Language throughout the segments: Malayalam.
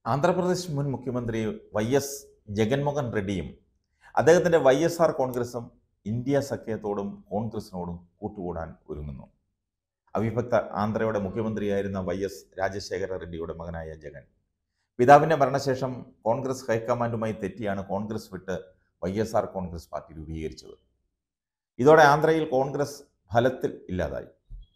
ആന്ധ്രാപ്രദേശ് മുൻ മുഖ്യമന്ത്രി വൈ.എസ്. ജഗൻമോഹൻ റെഡ്ഡിയും അദ്ദേഹത്തിൻ്റെ വൈ.എസ്.ആർ കോൺഗ്രസും ഇന്ത്യ സഖ്യത്തോടും കോൺഗ്രസിനോടും കൂട്ടുകൂടാൻ ഒരുങ്ങുന്നു. അവിഭക്ത ആന്ധ്രയുടെ മുഖ്യമന്ത്രിയായിരുന്ന വൈ.എസ്. രാജശേഖര റെഡ്ഡിയുടെ മകനായ ജഗൻ പിതാവിൻ്റെ മരണശേഷം കോൺഗ്രസ് ഹൈക്കമാൻഡുമായി തെറ്റിയാണ് കോൺഗ്രസ് വിട്ട് വൈ.എസ്.ആർ കോൺഗ്രസ് പാർട്ടി രൂപീകരിച്ചത്. ഇതോടെ ആന്ധ്രയിൽ കോൺഗ്രസ് ഫലത്തിൽ ഇല്ലാതായി.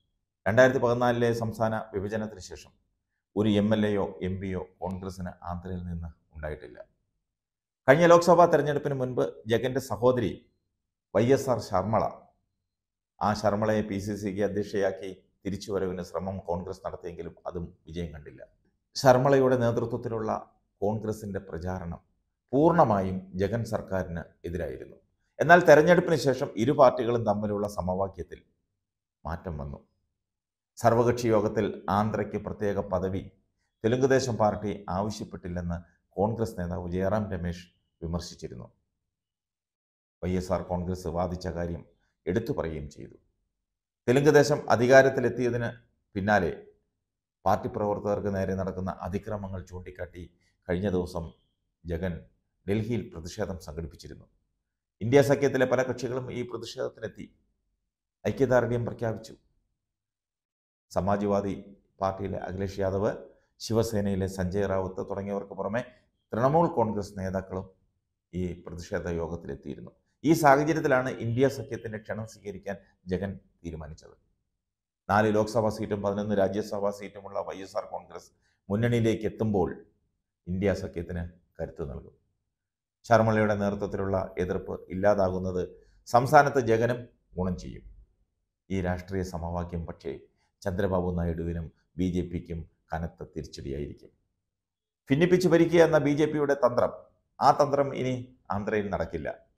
2014 സംസ്ഥാന വിഭജനത്തിന് ശേഷം ഒരു എം.എൽ.എയോ എം.പിയോ കോൺഗ്രസിന് ആന്ധ്രയിൽ നിന്ന് ഉണ്ടായിട്ടില്ല. കഴിഞ്ഞ ലോക്സഭാ തെരഞ്ഞെടുപ്പിന് മുൻപ് ജഗൻ്റെ സഹോദരി വൈ.എസ്.ആർ ശർമ്മള, ആ ശർമ്മളയെ പി.സി.സിക്ക് അധ്യക്ഷയാക്കി തിരിച്ചുവരവിന് ശ്രമം കോൺഗ്രസ് നടത്തിയെങ്കിലും അതും വിജയം കണ്ടില്ല. ശർമ്മളയുടെ നേതൃത്വത്തിലുള്ള കോൺഗ്രസിൻ്റെ പ്രചാരണം പൂർണ്ണമായും ജഗൻ സർക്കാരിന് എതിരായിരുന്നു. എന്നാൽ തെരഞ്ഞെടുപ്പിന് ശേഷം ഇരു പാർട്ടികളും തമ്മിലുള്ള സമവാക്യത്തിൽ മാറ്റം വന്നു. സർവകക്ഷി യോഗത്തിൽ ആന്ധ്രയ്ക്ക് പ്രത്യേക പദവി തെലുങ്കുദേശം പാർട്ടി ആവശ്യപ്പെട്ടില്ലെന്ന് കോൺഗ്രസ് നേതാവ് ജയറാം രമേശ് വിമർശിച്ചിരുന്നു. വൈ.എസ്.ആർ കോൺഗ്രസ് വാദിച്ച കാര്യം എടുത്തു പറയുകയും ചെയ്തു. തെലുങ്കുദേശം അധികാരത്തിലെത്തിയതിന് പിന്നാലെ പാർട്ടി പ്രവർത്തകർക്ക് നേരെ നടക്കുന്ന അതിക്രമങ്ങൾ ചൂണ്ടിക്കാട്ടി കഴിഞ്ഞ ദിവസം ജഗൻ ഡൽഹിയിൽ പ്രതിഷേധം സംഘടിപ്പിച്ചിരുന്നു. ഇന്ത്യ സഖ്യത്തിലെ പല കക്ഷികളും ഈ പ്രതിഷേധത്തിനെത്തി ഐക്യദാർഢ്യം പ്രഖ്യാപിച്ചു. സമാജ്വാദി പാർട്ടിയിലെ അഖിലേഷ് യാദവ്, ശിവസേനയിലെ സഞ്ജയ് റാവുത്ത് തുടങ്ങിയവർക്ക് പുറമെ തൃണമൂൽ കോൺഗ്രസ് നേതാക്കളും ഈ പ്രതിഷേധ യോഗത്തിലെത്തിയിരുന്നു. ഈ സാഹചര്യത്തിലാണ് ഇന്ത്യ സഖ്യത്തിൻ്റെ ക്ഷണം സ്വീകരിക്കാൻ ജഗൻ തീരുമാനിച്ചത്. 4 ലോക്സഭാ സീറ്റും 11 രാജ്യസഭാ സീറ്റുമുള്ള വൈ.എസ്.ആർ കോൺഗ്രസ് മുന്നണിയിലേക്ക് എത്തുമ്പോൾ ഇന്ത്യ സഖ്യത്തിന് കരുത്ത് നൽകും. ശർമ്മളയുടെ നേതൃത്വത്തിലുള്ള എതിർപ്പ് ഇല്ലാതാകുന്നത് സംസ്ഥാനത്ത് ജഗനും ഗുണം ചെയ്യും. ഈ രാഷ്ട്രീയ സമവാക്യം പക്ഷേ ചന്ദ്രബാബു നായിഡുവിനും ബി.ജെ.പിക്കും കനത്ത തിരിച്ചടിയായിരിക്കും. ഭിന്നിപ്പിച്ച് ഭരിക്കുക എന്ന ബി.ജെ.പിയുടെ തന്ത്രം, ആ തന്ത്രം ഇനി ആന്ധ്രയിൽ നടക്കില്ല.